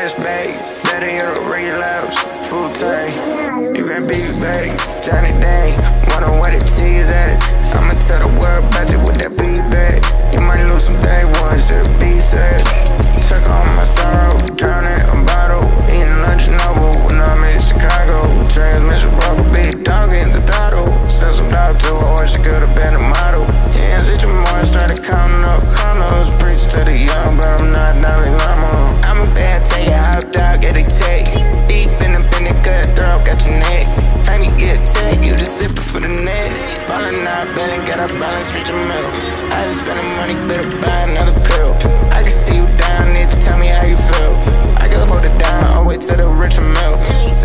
Fresh bag, better hear a relapse. Full tank, you can be back. Johnny Dang, wonder where the cheese at. I'ma tell the world about you with that beat back. You might lose some day ones to the beat set. Took on my sorrow, drowning a bottle. Eating lunch noble when I'm in Chicago. Transmission broke a big dog in the throttle. Sent some dog to her, or she could've been a model. Hands itching more, started counting up corners. Preach to the young, but I'm not Dalai Lama. I'm a bad tell you how dog get a check. Deep in the cutthroat, got your neck. Time you get tech, you just sippin' for the net. Ballin' out, bailing, got our balance, reach a milk. I just spending money, better buy another pill. I can see you down, need to tell me how you feel. I can hold it down, I'll wait till the richer milk.